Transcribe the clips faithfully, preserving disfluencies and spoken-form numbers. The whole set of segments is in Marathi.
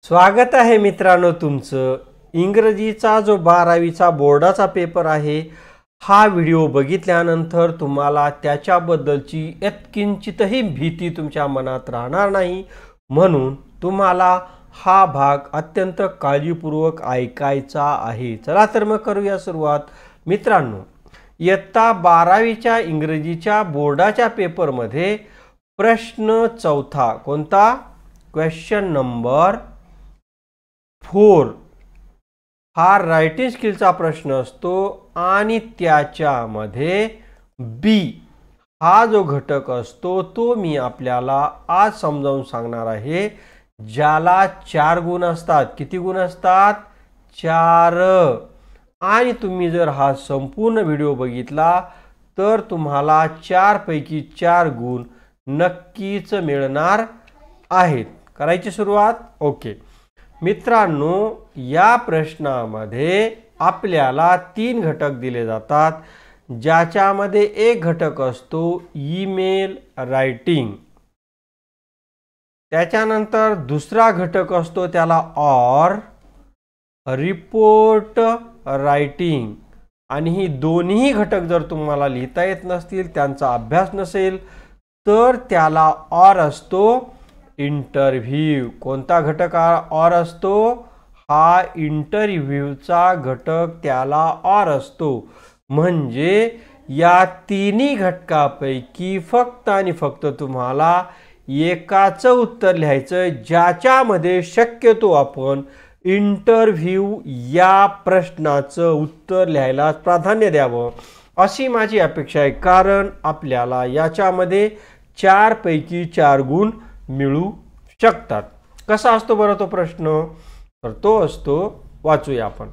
स्वागत आहे मित्रांनो तुमचं इंग्रजीचा जो बारावीचा बोर्डाचा पेपर आहे। हा व्हिडिओ बघितल्यानंतर तुम्हाला त्याच्याबद्दलची यत्किंचितही भीती तुमच्या मनात राहणार नाही, म्हणून तुम्हाला हा भाग अत्यंत काळजीपूर्वक ऐकायचा आहे। चला तर मग करूया सुरुवात। मित्रांनो, इयत्ता बारावीच्या इंग्रजीच्या बोर्डाच्या पेपरमध्ये प्रश्न चौथा कोणता, क्वेश्चन नंबर फोर हा रायटिंग स्किलचा प्रश्न असतो आणि त्याच्यामध्ये बी हा जो घटक असतो तो मी आपल्याला आज समजावून सांगणार आहे, ज्याला चार गुण असतात। किती गुण असतात? चार। आणि तुम्ही जर हा संपूर्ण व्हिडिओ बघितला तर तुम्हाला चार पैकी चार गुण नक्कीच मिळणार आहेत। करायची सुरुवात। ओके मित्रांनो, या प्रश्नामध्ये आपल्याला तीन घटक दिले जातात, ज्याच्यामध्ये एक घटक असतो ईमेल रायटिंग, त्याच्यानंतर दुसरा घटक असतो त्याला ऑर रिपोर्ट रायटिंग। आणि ही दोन्ही घटक जर तुम्हाला लिहिता येत नसतील, त्यांचा अभ्यास नसेल, तर त्याला ऑर असतो इंटरव्ह्यू। कोणता घटक ऑर असतो? हा इंटरव्ह्यूचा घटक त्याला ऑर असतो। म्हणजे या तिन्ही घटकापैकी फक्त आणि फक्त तुम्हाला एकाचं उत्तर लिहायचं, ज्याच्यामध्ये शक्यतो आपण इंटरव्ह्यू या प्रश्नाचं उत्तर लिहायला प्राधान्य द्यावं, अशी माझी अपेक्षा आहे। कारण आपल्याला याच्यामध्ये चार पैकी चार गुण मिळू शकतात। कसा असतो बरं तो प्रश्न? तर तो असतो, वाचूया आपण।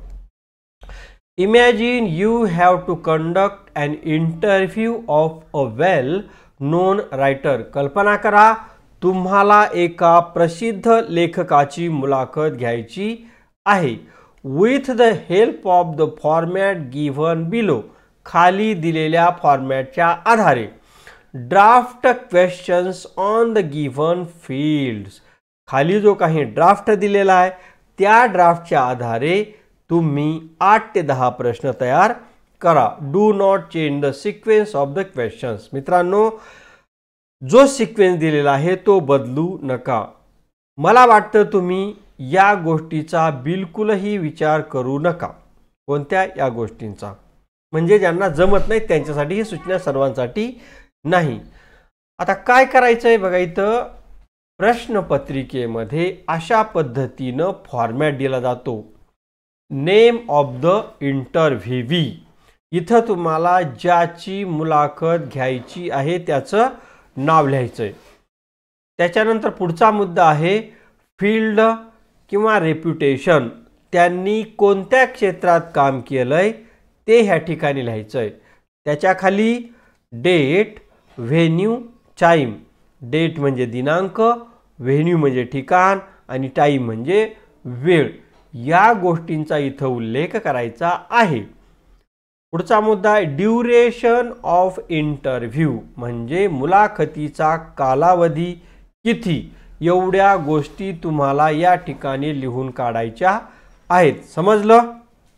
Imagine you have to conduct an interview of a well known writer. कल्पना करा, तुम्हाला एका प्रसिद्ध लेखकाची मुलाखत घ्यायची आहे। With the help of the format given below, खाली दिलेल्या फॉर्मॅटच्या आधारे draft questions on the given fields. खाली जो काही ड्राफ्ट दिलेला आहे त्या ड्राफ्टच्या आधारे तुम्ही आठ ते दहा प्रश्न तयार करा। Do not change the sequence of the questions. मित्रांनो, जो सिक्वेन्स दिलेला आहे तो बदलू नका। मला वाटतं तुम्ही या गोष्टीचा बिलकुलही विचार करू नका। कोणत्या? या गोष्टींचा, म्हणजे ज्यांना जमत नाही त्यांच्यासाठी ही सूचना, सर्वांसाठी नाही। आता काय करायचं आहे बघा, इथं प्रश्नपत्रिकेमध्ये अशा पद्धतीनं फॉर्मॅट दिला जातो। नेम ऑफ द इंटरव्ह्यूवी, इथं तुम्हाला ज्याची मुलाखत घ्यायची आहे त्याचं नाव लिहायचं आहे। त्याच्यानंतर पुढचा मुद्दा आहे फील्ड किंवा रेप्युटेशन, त्यांनी कोणत्या क्षेत्रात काम केलंय ते ह्या ठिकाणी लिहायचं आहे। त्याच्या खाली डेट, व्हेन्यू, टाइम। डेट म्हणजे दिनांक, व्हेन्यू म्हणजे ठिकाण आणि टाइम म्हणजे वेळ। या गोष्टींचा इथं उल्लेख करायचा आहे। पुढचा मुद्दा आहे ड्युरेशन ऑफ इंटरव्ह्यू, म्हणजे मुलाखतीचा कालावधी किती, एवढ्या गोष्टी तुम्हाला या ठिकाणी लिहून काढायच्या आहेत। समजलं?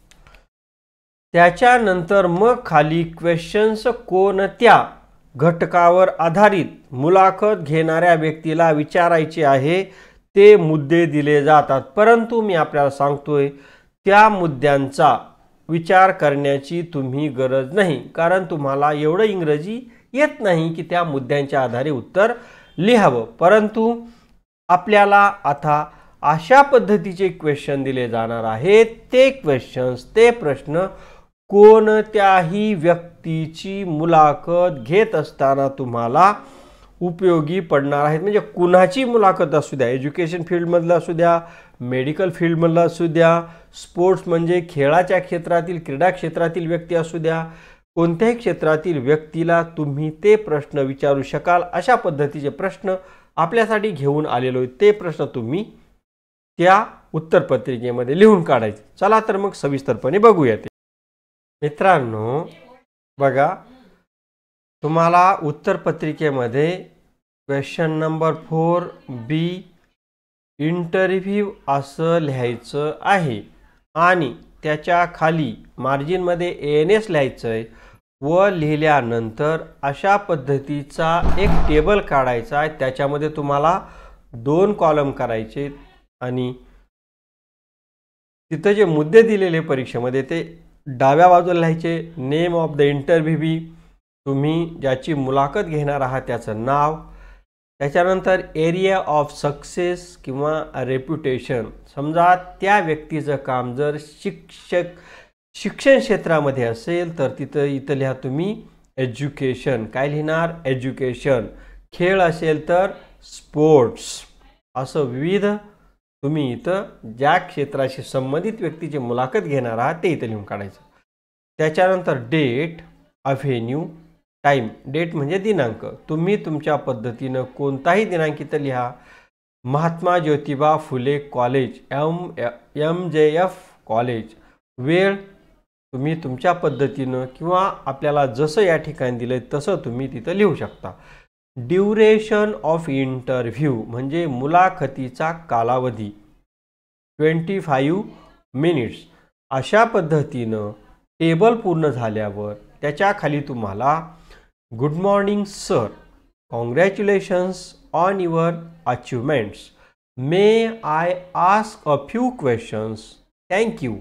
त्याच्यानंतर मग खाली क्वेश्चन्स कोणत्या घटकावर आधारित मुलाखत घेणाऱ्या व्यक्तीला विचारायचे आहे ते मुद्दे दिले जातात। परंतु मी आपल्याला सांगतोय त्या मुद्द्यांचा विचार करण्याची तुम्ही गरज नाही, कारण तुम्हाला एवढं इंग्रजी येत नाही की त्या मुद्द्यांच्या आधारे उत्तर लिहावं। परंतु आपल्याला आता अशा पद्धतीचे क्वेश्चन दिले जाणार आहेत, ते क्वेश्चन्स, ते प्रश्न कोणत्याही व्यक्तीची मुलाखत घेत असताना तुम्हाला उपयोगी पडणार आहेत। म्हणजे कुणाची मुलाखत असू द्या, एज्युकेशन फील्डमधलं असू द्या, मेडिकल फील्डमधलं असू द्या, स्पोर्ट्स म्हणजे खेळाच्या क्षेत्रातील, क्रीडा क्षेत्रातील व्यक्ती असू द्या, कोणत्याही क्षेत्रातील व्यक्तीला तुम्ही ते प्रश्न विचारू शकाल। अशा पद्धतीचे प्रश्न आपल्यासाठी घेऊन आलेलो आहे, ते प्रश्न तुम्ही त्या उत्तरपत्रिकेमध्ये लिहून काढायचे। चला तर मग सविस्तरपणे बघूया ते। मित्रांनो बघा, तुम्हाला उत्तरपत्रिकेमध्ये question number four B interview असं लिहायचं आहे आणि त्याच्या खाली मार्जिनमध्ये एन एस लिहायचं आहे व लिहिल्यानंतर अशा पद्धतीचा एक टेबल काढायचा आहे। त्याच्यामध्ये तुम्हाला दोन कॉलम करायचे आणि तिथे जे मुद्दे दिलेले परीक्षेमध्ये ते डाव्या बाजूला लिहायचे। नेम ऑफ द इंटरव्ह्यू, तुम्ही ज्याची मुलाखत घेणार आहात त्याचं नाव, त्याच्यानंतर एरिया ऑफ सक्सेस किंवा रेप्युटेशन, समजा त्या व्यक्तीचं काम जर शिक्षक शिक्षण क्षेत्रामध्ये असेल तर तिथं इथं लिहा तुम्ही एज्युकेशन, काय लिहिणार एज्युकेशन, खेळ असेल तर स्पोर्ट्स, असं विविध तुम्ही इथं ज्या क्षेत्राशी संबंधित व्यक्तीची मुलाखत घेणार आहात ते इथं लिहून काढायचं। त्याच्यानंतर डेट, अव्हेन्यू, टाइम, डेट म्हणजे दिनांक, तुम्ही तुमच्या पद्धतीनं कोणताही दिनांक इथं लिहा। Mahatma Jyotiba Phule college, M M J F college, वेळ तुम्ही तुमच्या पद्धतीनं किंवा आपल्याला जसं या ठिकाणी दिलं तसं तुम्ही तिथं लिहू शकता। ड्युरेशन ऑफ इंटरव्ह्यू म्हणजे मुलाखतीचा कालावधी ट्वेंटी फाईव्ह मिनिट्स। अशा पद्धतीनं टेबल पूर्ण झाल्यावर त्याच्या खाली तुम्हाला good morning sir, congratulations on your achievements, may I ask a few questions, thank you,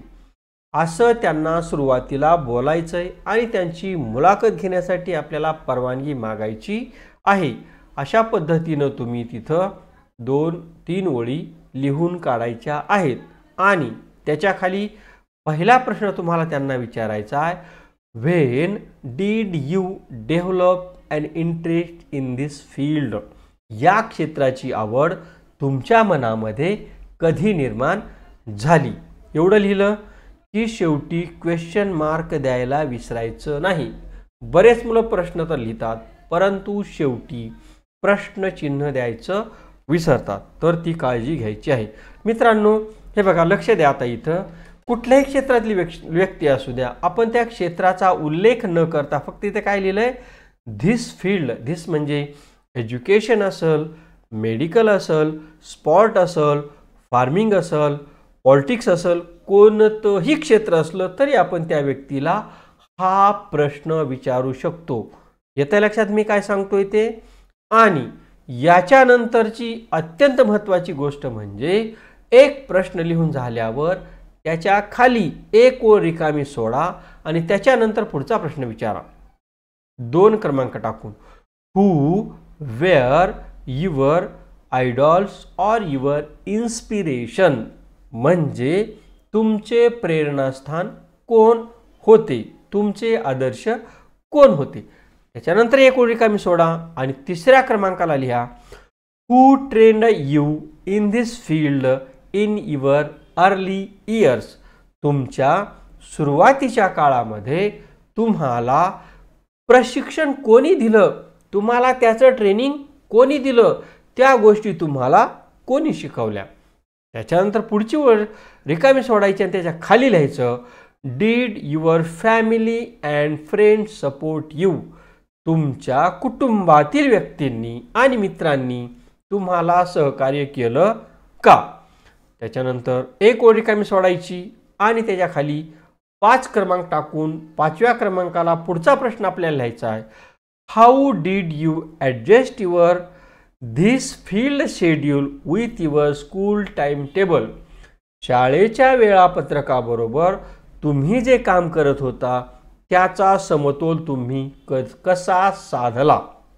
असं त्यांना सुरुवातीला बोलायचं आहे आणि त्यांची मुलाखत घेण्यासाठी आपल्याला परवानगी मागायची आहे। अशा पद्धतीनं तुम्ही तिथं दोन तीन ओळी लिहून काढायच्या आहेत आणि त्याच्या खाली पहिला प्रश्न तुम्हाला त्यांना विचारायचा आहे, when did you develop an interest in this field, या क्षेत्राची आवड तुमच्या मनामध्ये कधी निर्माण झाली। एवढं लिहिलं की शेवटी क्वेश्चन मार्क द्यायला विसरायचं नाही। बरेच मुलं प्रश्न तर लिहितात परंतु शेवटी प्रश्नचिन्ह द्यायचं विसरतात, तर ती काळजी घ्यायची आहे। मित्रांनो हे बघा, लक्ष द्या, आता इथं कुठल्याही क्षेत्रातली व्यक्ती असू द्या, आपण त्या क्षेत्राचा उल्लेख न करता फक्त इथे काय लिहिलंय, धिस फील्ड, धिस म्हणजे एज्युकेशन असेल, मेडिकल असेल, स्पोर्ट असेल, फार्मिंग असेल, पॉलिटिक्स असेल, कोणतंही क्षेत्र असलं तरी आपण त्या व्यक्तीला हा प्रश्न विचारू शकतो। येत्या लक्षात मी काय सांगतोय ते। आणि याच्यानंतरची अत्यंत महत्त्वाची गोष्ट म्हणजे एक प्रश्न लिहून झाल्यावर त्याच्या खाली एक ओळ रिकामी सोडा आणि त्याच्यानंतर पुढचा प्रश्न विचारा दोन क्रमांक टाकून। Who were your idols or your inspiration, म्हणजे तुमचे प्रेरणास्थान कोण होते, तुमचे आदर्श कोण होते। त्याच्यानंतर एक ओळ रिकामी सोडा आणि तिसऱ्या क्रमांकाला लिहा, who trained you in this field in your early years, तुमच्या सुरुवातीच्या काळामध्ये तुम्हाला प्रशिक्षण कोणी दिलं, तुम्हाला त्याचं ट्रेनिंग कोणी दिलं, त्या गोष्टी तुम्हाला कोणी शिकवल्या। त्याच्यानंतर पुढची ओळ रिकामी सोडायची आणि त्याच्या खाली लिहायचं, did your family and friends support you, तुमच्या कुटुंबातील व्यक्तींनी आणि मित्रांनी तुम्हाला सहकार्य केलं का। त्याच्यानंतर एक ओळ रिकामी सोडायची आणि त्याच्या खाली पाच क्रमांक टाकून पाचव्या क्रमांकाला पुढचा प्रश्न आपल्याला लिहायचा आहे, how did you adjust your this field schedule with your school time table, शाळेच्या वेळापत्रकाबरोबर तुम्ही जे काम करत होता त्याचा समतोल तुम्ही कसा साधला।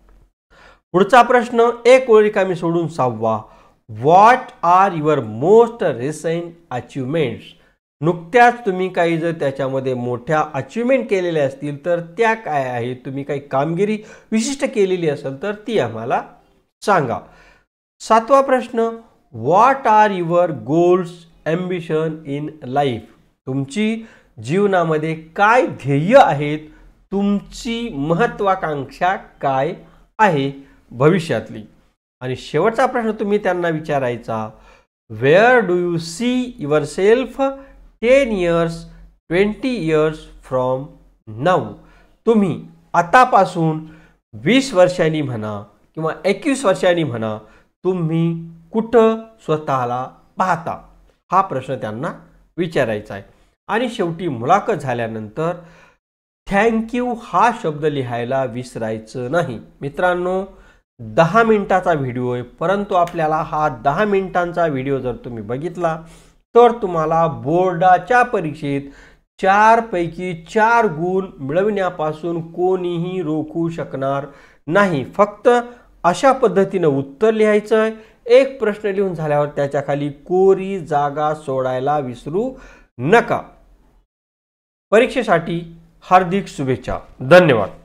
पुढचा प्रश्न एक ओळ रिकामी सोडून सहावा, what are your most recent achievements, नुकत्याच तुम्ही काही जर त्याच्यामध्ये मोठ्या अचिव्हमेंट केलेल्या असतील तर त्या काय आहेत, तुम्ही काही कामगिरी विशिष्ट केलेली असेल तर ती आम्हाला सांगा। सातवा प्रश्न, what are your goals ambition in life, तुमची जीवनामध्ये काय ध्येय आहेत, तुमची महत्त्वाकांक्षा काय आहे भविष्यातली। आणि शेवटचा प्रश्न तुम्ही त्यांना विचारायचा, where do you see yourself ten years twenty years from now, तुम्ही आतापासून वीस वर्षांनी म्हणा किंवा एकवीस वर्षांनी म्हणा, तुम्ही कुठं स्वतःला पाहता, हा प्रश्न त्यांना विचारायचा आहे। आणि शेवटी मुलाखत झाल्यानंतर थँक्यू हा शब्द लिहायला विसरायचं नाही। मित्रांनो, दहा मिनिटाचा व्हिडिओ आहे, परंतु आपल्याला हा दहा मिनिटांचा व्हिडिओ जर तुम्ही बघितला तर तुम्हाला बोर्डाच्या परीक्षेत चार पैकी चार गुण मिळविण्यापासून कोणीही रोखू शकणार नाही। फक्त अशा पद्धतीने उत्तर लिहायचं आहे। एक प्रश्न लिहून झाल्यावर त्याच्या खाली कोरी जागा सोडायला विसरू नका। परीक्षेसाठी हार्दिक शुभेच्छा। धन्यवाद।